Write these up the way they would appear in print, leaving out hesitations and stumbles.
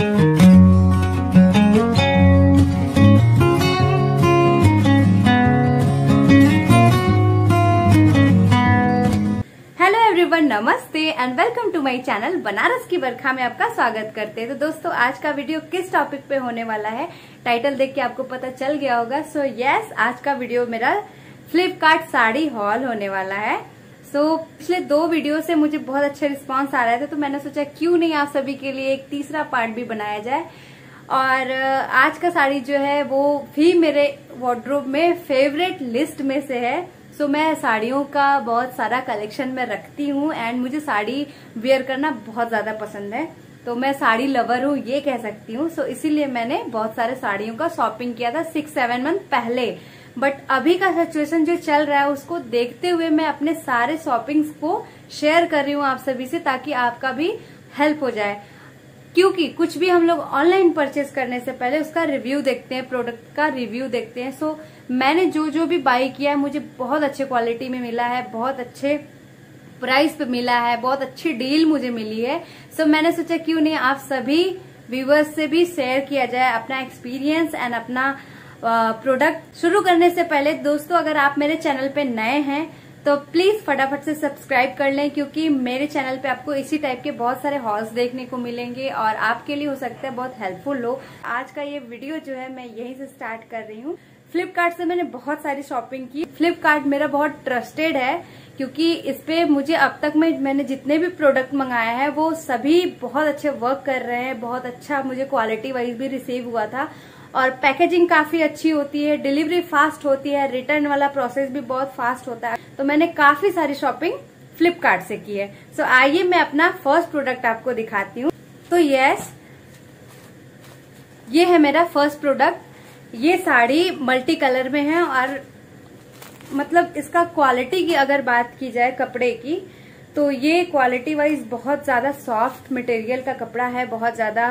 नमस्ते and welcome to my channel Banaras की बरखा में आपका स्वागत करते हैं। तो दोस्तों आज का वीडियो किस टॉपिक पे होने वाला है, टाइटल देख के आपको पता चल गया होगा। सो यस, आज का वीडियो मेरा फ्लिपकार्ट साड़ी हॉल होने वाला है। पिछले 2 वीडियो से मुझे बहुत अच्छे रिस्पांस आ रहे थे, तो मैंने सोचा क्यों नहीं आप सभी के लिए एक तीसरा पार्ट भी बनाया जाए। और आज का साड़ी जो है वो भी मेरे वार्डरोब में फेवरेट लिस्ट में से है। मैं साड़ियों का बहुत सारा कलेक्शन में रखती हूँ एंड मुझे साड़ी वेयर करना बहुत ज्यादा पसंद है, तो मैं साड़ी लवर हूँ ये कह सकती हूँ। इसीलिए मैंने बहुत सारे साड़ियों का शॉपिंग किया था 6-7 मंथ पहले। बट अभी का सिचुएशन जो चल रहा है उसको देखते हुए मैं अपने सारे शॉपिंग्स को शेयर कर रही हूँ आप सभी से, ताकि आपका भी हेल्प हो जाए। क्योंकि कुछ भी हम लोग ऑनलाइन परचेज करने से पहले उसका रिव्यू देखते हैं, प्रोडक्ट का रिव्यू देखते हैं। मैंने जो भी बाई किया है मुझे बहुत अच्छे क्वालिटी में मिला है, बहुत अच्छे प्राइस पे मिला है, बहुत अच्छी डील मुझे मिली है। मैंने सोचा क्यों नहीं आप सभी व्यूवर्स से भी शेयर किया जाए अपना एक्सपीरियंस एंड अपना प्रोडक्ट। शुरू करने से पहले दोस्तों, अगर आप मेरे चैनल पे नए हैं तो प्लीज फटाफट से सब्सक्राइब कर लें, क्योंकि मेरे चैनल पे आपको इसी टाइप के बहुत सारे हॉल्स देखने को मिलेंगे और आपके लिए हो सकता है बहुत हेल्पफुल हो। आज का ये वीडियो जो है मैं यहीं से स्टार्ट कर रही हूँ। फ्लिपकार्ट से मैंने बहुत सारी शॉपिंग की। फ्लिपकार्ट मेरा बहुत ट्रस्टेड है, क्योंकि इस पे मुझे अब तक मैंने जितने भी प्रोडक्ट मंगाया है वो सभी बहुत अच्छे वर्क कर रहे हैं। बहुत अच्छा मुझे क्वालिटी वाइज भी रिसीव हुआ था और पैकेजिंग काफी अच्छी होती है, डिलीवरी फास्ट होती है, रिटर्न वाला प्रोसेस भी बहुत फास्ट होता है। तो मैंने काफी सारी शॉपिंग फ्लिपकार्ट से की है। आइए मैं अपना फर्स्ट प्रोडक्ट आपको दिखाती हूँ। तो यस, ये है मेरा फर्स्ट प्रोडक्ट। ये साड़ी मल्टी कलर में है और मतलब इसका क्वालिटी की अगर बात की जाए कपड़े की, तो ये क्वालिटी वाइज बहुत ज्यादा सॉफ्ट मटेरियल का कपड़ा है। बहुत ज्यादा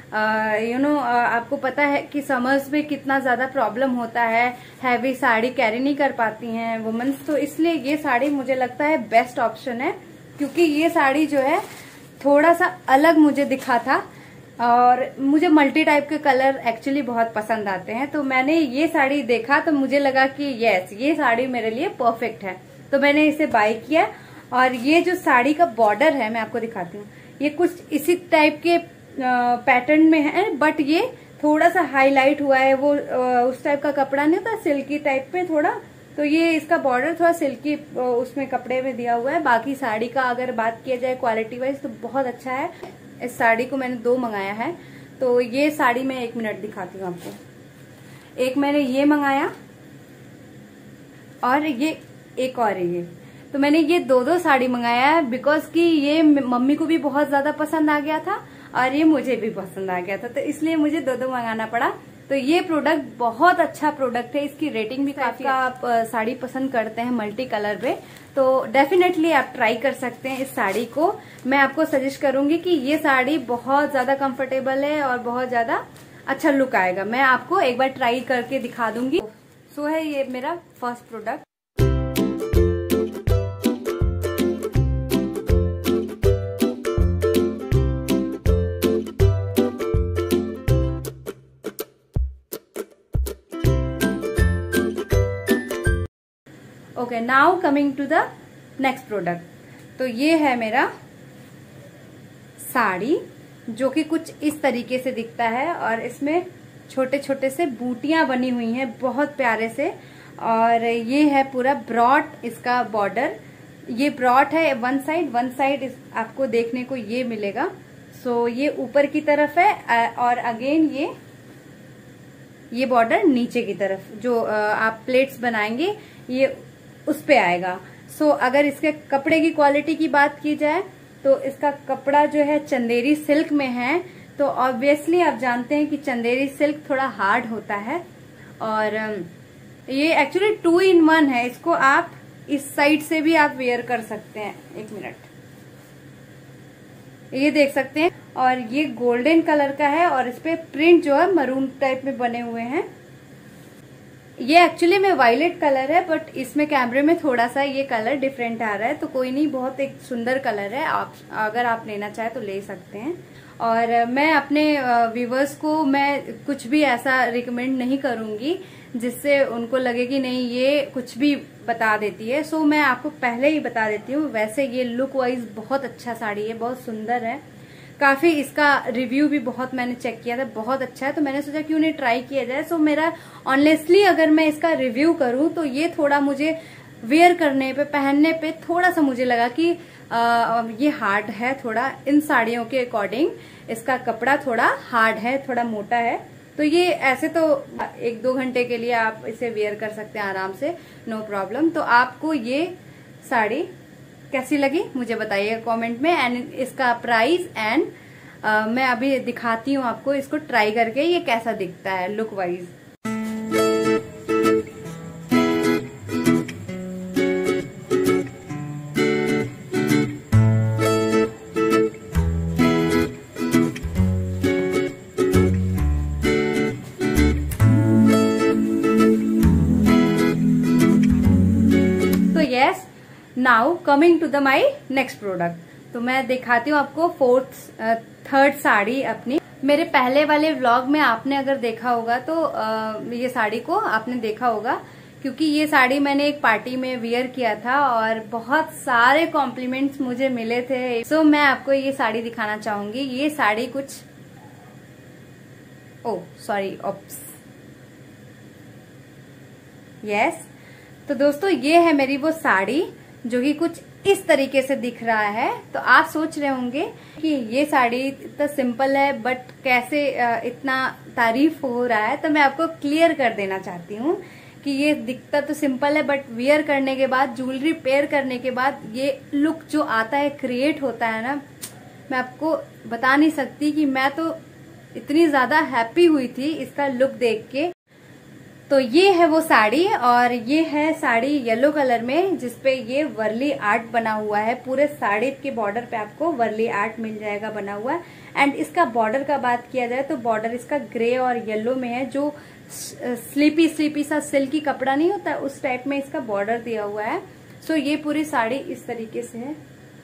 आपको पता है कि समर्स में कितना ज्यादा प्रॉब्लम होता है, हैवी साड़ी कैरी नहीं कर पाती हैं वुमेन्स, तो इसलिए ये साड़ी मुझे लगता है बेस्ट ऑप्शन है। क्योंकि ये साड़ी जो है थोड़ा सा अलग मुझे दिखा था और मुझे मल्टी टाइप के कलर एक्चुअली बहुत पसंद आते हैं। तो मैंने ये साड़ी देखा तो मुझे लगा कि यस, ये साड़ी मेरे लिए परफेक्ट है, तो मैंने इसे बाय किया। और ये जो साड़ी का बॉर्डर है मैं आपको दिखाती हूँ, ये कुछ इसी टाइप के पैटर्न में है, बट ये थोड़ा सा हाईलाइट हुआ है। वो उस टाइप का कपड़ा नहीं होता, सिल्की टाइप में थोड़ा, तो ये इसका बॉर्डर थोड़ा सिल्की उसमें कपड़े में दिया हुआ है। बाकी साड़ी का अगर बात किया जाए क्वालिटी वाइज तो बहुत अच्छा है। इस साड़ी को मैंने 2 मंगाया है, तो ये साड़ी मैं 1 मिनट दिखाती हूँ आपको। एक मैंने ये मंगाया और ये एक और है ये। तो मैंने ये 2 साड़ी मंगाया है बिकॉज कि ये मम्मी को भी बहुत ज्यादा पसंद आ गया था और ये मुझे भी पसंद आ गया था, तो इसलिए मुझे 2 मंगाना पड़ा। तो ये प्रोडक्ट बहुत अच्छा प्रोडक्ट है, इसकी रेटिंग भी काफी। आप साड़ी पसंद करते हैं मल्टी कलर पे तो डेफिनेटली आप ट्राई कर सकते हैं इस साड़ी को। मैं आपको सजेस्ट करूंगी कि ये साड़ी बहुत ज्यादा कंफर्टेबल है और बहुत ज्यादा अच्छा लुक आएगा। मैं आपको एक बार ट्राई करके दिखा दूंगी। है ये मेरा first product. Okay, now coming to the next product. तो ये है मेरा साड़ी, जो कि कुछ इस तरीके से दिखता है और इसमें छोटे छोटे से बूटियां बनी हुई हैं बहुत प्यारे से। और ये है पूरा ब्रॉड इसका बॉर्डर। ये ब्रॉड है वन साइड आपको देखने को ये मिलेगा। ये ऊपर की तरफ है और अगेन ये बॉर्डर नीचे की तरफ जो आप प्लेट्स बनाएंगे ये उस पे आएगा। अगर इसके कपड़े की क्वालिटी की बात की जाए तो इसका कपड़ा जो है चंदेरी सिल्क में है। तो ऑब्वियसली आप जानते हैं कि चंदेरी सिल्क थोड़ा हार्ड होता है और ये एक्चुअली 2 in 1 है। इसको आप इस साइड से भी आप वेयर कर सकते हैं। 1 मिनट, ये देख सकते हैं। और ये गोल्डन कलर का है और इस पे प्रिंट जो है मरून टाइप में बने हुए हैं। ये एक्चुअली में वायलेट कलर है, बट इसमें कैमरे में थोड़ा सा ये कलर डिफरेंट आ रहा है, तो कोई नहीं, बहुत एक सुंदर कलर है। आप अगर आप लेना चाहे तो ले सकते हैं। और मैं अपने व्यूवर्स को मैं कुछ भी ऐसा रिकमेंड नहीं करूंगी जिससे उनको लगे कि नहीं ये कुछ भी बता देती है। सो मैं आपको पहले ही बता देती हूँ। वैसे ये लुक वाइज बहुत अच्छा साड़ी है, बहुत सुंदर है, काफी इसका रिव्यू भी बहुत मैंने चेक किया था, बहुत अच्छा है। तो मैंने सोचा क्यों नहीं ट्राई किया जाए। सो मेरा ऑनेस्टली अगर मैं इसका रिव्यू करूँ तो ये थोड़ा मुझे वेयर करने पे, पहनने पे थोड़ा सा मुझे लगा कि ये हार्ड है थोड़ा, इन साड़ियों के अकॉर्डिंग इसका कपड़ा थोड़ा हार्ड है, थोड़ा मोटा है। तो ये ऐसे तो 1-2 घंटे के लिए आप इसे वेयर कर सकते हैं आराम से, नो प्रॉब्लम। तो आपको ये साड़ी कैसी लगी मुझे बताइएगा कमेंट में, एंड इसका प्राइस एंड मैं अभी दिखाती हूँ आपको इसको ट्राई करके ये कैसा दिखता है look wise. Yes, now coming to the my next product. तो मैं दिखाती हूँ आपको थर्ड साड़ी अपनी। मेरे पहले वाले व्लॉग में आपने अगर देखा होगा तो ये साड़ी को आपने देखा होगा, क्योंकि ये साड़ी मैंने एक पार्टी में वियर किया था और बहुत सारे कॉम्प्लीमेंट्स मुझे मिले थे। सो मैं आपको ये साड़ी दिखाना चाहूंगी। ये साड़ी कुछ यस। तो दोस्तों ये है मेरी वो साड़ी जो कि कुछ इस तरीके से दिख रहा है। तो आप सोच रहे होंगे कि ये साड़ी इतना सिंपल है बट कैसे इतना तारीफ हो रहा है। तो मैं आपको क्लियर कर देना चाहती हूँ कि ये दिखता तो सिंपल है बट वियर करने के बाद, ज्वेलरी पेयर करने के बाद ये लुक जो आता है, क्रिएट होता है ना, मैं आपको बता नहीं सकती कि मैं तो इतनी ज्यादा हैप्पी हुई थी इसका लुक देख के। तो ये है वो साड़ी, और ये है साड़ी येलो कलर में जिसपे ये वर्ली आर्ट बना हुआ है। पूरे साड़ी के बॉर्डर पे आपको वर्ली आर्ट मिल जाएगा बना हुआ। एंड इसका बॉर्डर का बात किया जाए तो बॉर्डर इसका ग्रे और येलो में है, जो स्लीपी सा सिल्की कपड़ा नहीं होता उस टाइप में इसका बॉर्डर दिया हुआ है। सो ये पूरी साड़ी इस तरीके से है,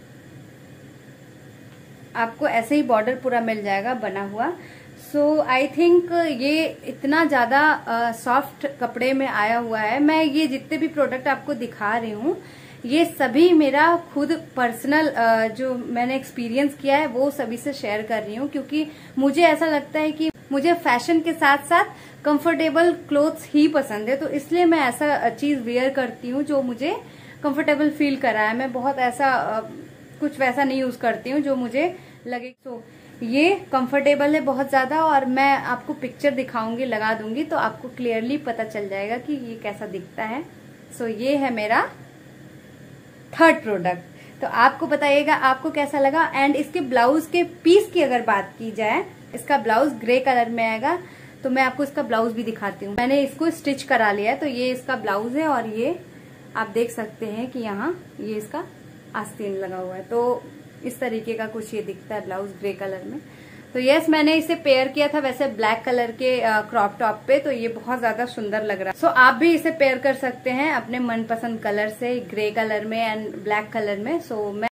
आपको ऐसे ही बॉर्डर पूरा मिल जाएगा बना हुआ। सो आई थिंक ये इतना ज्यादा सॉफ्ट कपड़े में आया हुआ है। मैं ये जितने भी प्रोडक्ट आपको दिखा रही हूँ ये सभी मेरा खुद पर्सनल जो मैंने एक्सपीरियंस किया है वो सभी से शेयर कर रही हूँ, क्योंकि मुझे ऐसा लगता है कि मुझे फैशन के साथ साथ कंफर्टेबल क्लोथ्स ही पसंद है। तो इसलिए मैं ऐसा चीज वेयर करती हूँ जो मुझे कंफर्टेबल फील कराए। मैं बहुत ऐसा कुछ वैसा नहीं यूज करती हूँ जो मुझे लगे। तो ये कंफर्टेबल है बहुत ज्यादा, और मैं आपको पिक्चर दिखाऊंगी, लगा दूंगी तो आपको क्लियरली पता चल जाएगा कि ये कैसा दिखता है। सो ये है मेरा थर्ड प्रोडक्ट। तो आपको बताइएगा आपको कैसा लगा। एंड इसके ब्लाउज के पीस की अगर बात की जाए, इसका ब्लाउज ग्रे कलर में आएगा। तो मैं आपको इसका ब्लाउज भी दिखाती हूँ। मैंने इसको स्टिच करा लिया है। तो ये इसका ब्लाउज है, और ये आप देख सकते हैं कि यहाँ ये इसका आस्तीन लगा हुआ है। तो इस तरीके का कुछ ये दिखता है ब्लाउज ग्रे कलर में। तो यस, मैंने इसे पेयर किया था वैसे ब्लैक कलर के क्रॉप टॉप पे, तो ये बहुत ज्यादा सुंदर लग रहा है। सो आप भी इसे पेयर कर सकते हैं अपने मनपसंद कलर से, ग्रे कलर में एंड ब्लैक कलर में। सो मैं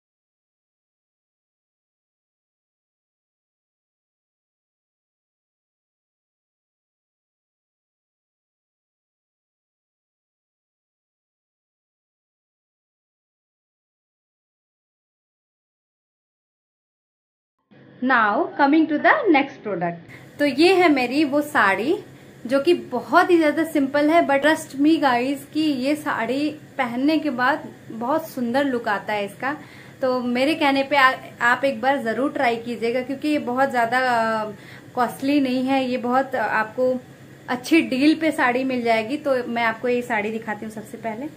now coming to the next product. तो ये है मेरी वो साड़ी जो कि बहुत ही ज्यादा सिंपल है, बट ट्रस्ट मी गाइज कि ये साड़ी पहनने के बाद बहुत सुंदर लुक आता है इसका। तो मेरे कहने पे आप एक बार जरूर ट्राई कीजिएगा, क्योंकि ये बहुत ज्यादा कॉस्टली नहीं है। ये बहुत आपको अच्छी डील पे साड़ी मिल जाएगी। तो मैं आपको ये साड़ी दिखाती हूँ। सबसे पहले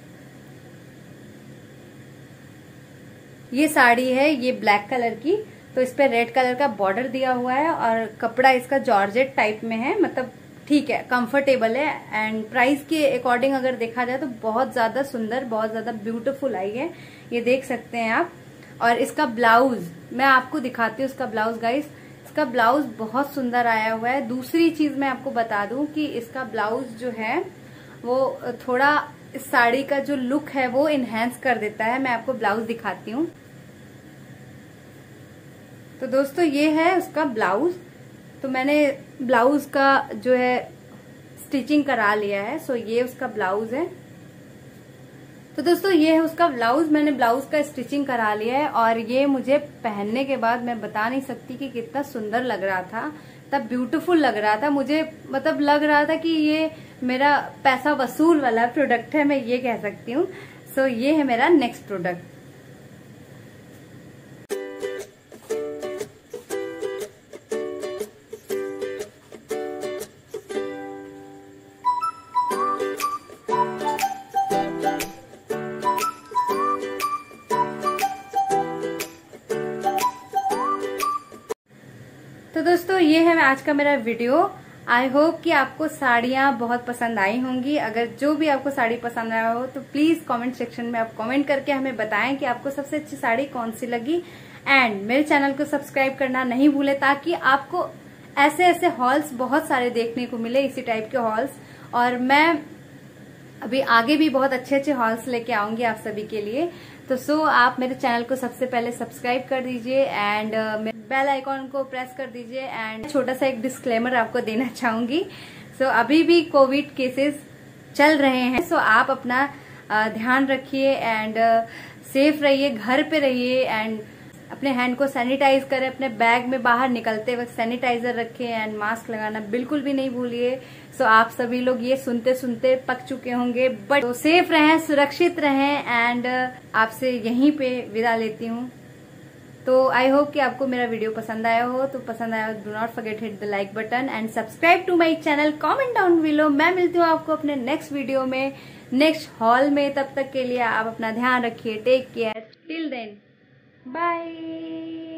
ये साड़ी है, ये ब्लैक कलर की। तो इस पे रेड कलर का बॉर्डर दिया हुआ है, और कपड़ा इसका जॉर्जेट टाइप में है, मतलब ठीक है, कंफर्टेबल है। एंड प्राइस के अकॉर्डिंग अगर देखा जाए तो बहुत ज्यादा सुंदर, बहुत ज्यादा ब्यूटीफुल आई है, ये देख सकते हैं आप। और इसका ब्लाउज मैं आपको दिखाती हूँ। इसका ब्लाउज गाइस, इसका ब्लाउज बहुत सुंदर आया हुआ है। दूसरी चीज मैं आपको बता दूं कि इसका ब्लाउज जो है वो थोड़ा इस साड़ी का जो लुक है वो इनहेंस कर देता है। मैं आपको ब्लाउज दिखाती हूँ। तो दोस्तों ये है उसका ब्लाउज। तो मैंने ब्लाउज का जो है स्टिचिंग करा लिया है। सो ये उसका ब्लाउज है। तो दोस्तों ये है उसका ब्लाउज। मैंने ब्लाउज का स्टिचिंग करा लिया है और ये मुझे पहनने के बाद मैं बता नहीं सकती कि कितना सुंदर लग रहा था, तब ब्यूटीफुल लग रहा था मुझे। मतलब लग रहा था कि ये मेरा पैसा वसूल वाला प्रोडक्ट है, मैं ये कह सकती हूँ। सो ये है मेरा नेक्स्ट प्रोडक्ट। तो दोस्तों ये है आज का मेरा वीडियो। आई होप कि आपको साड़ियाँ बहुत पसंद आई होंगी। अगर जो भी आपको साड़ी पसंद आया हो तो प्लीज कमेंट सेक्शन में आप कमेंट करके हमें बताएं कि आपको सबसे अच्छी साड़ी कौन सी लगी। एंड मेरे चैनल को सब्सक्राइब करना नहीं भूले ताकि आपको ऐसे ऐसे हॉल्स बहुत सारे देखने को मिले, इसी टाइप के हॉल्स। और मैं अभी आगे भी बहुत अच्छे अच्छे हॉल्स लेके आऊंगी आप सभी के लिए। तो आप मेरे चैनल को सबसे पहले सब्सक्राइब कर दीजिए एंड बेल आइकॉन को प्रेस कर दीजिए। एंड छोटा सा एक डिस्क्लेमर आपको देना चाहूंगी। अभी भी कोविड केसेस चल रहे हैं। आप अपना ध्यान रखिए एंड सेफ रहिए, घर पे रहिए एंड अपने हैंड को सैनिटाइज करें। अपने बैग में बाहर निकलते वक्त सैनिटाइजर रखें एंड मास्क लगाना बिल्कुल भी नहीं भूलिए। आप सभी लोग ये सुनते सुनते पक चुके होंगे, बट सेफ रहें, सुरक्षित रहें एंड आपसे यहीं पे विदा लेती हूँ। तो आई होप कि आपको मेरा वीडियो पसंद आया हो। तो पसंद आया हो do not forget hit the like button and subscribe to my channel, comment down below. मैं मिलती हूँ आपको अपने नेक्स्ट वीडियो में, नेक्स्ट हॉल में। तब तक के लिए आप अपना ध्यान रखिए। Take care till then, bye.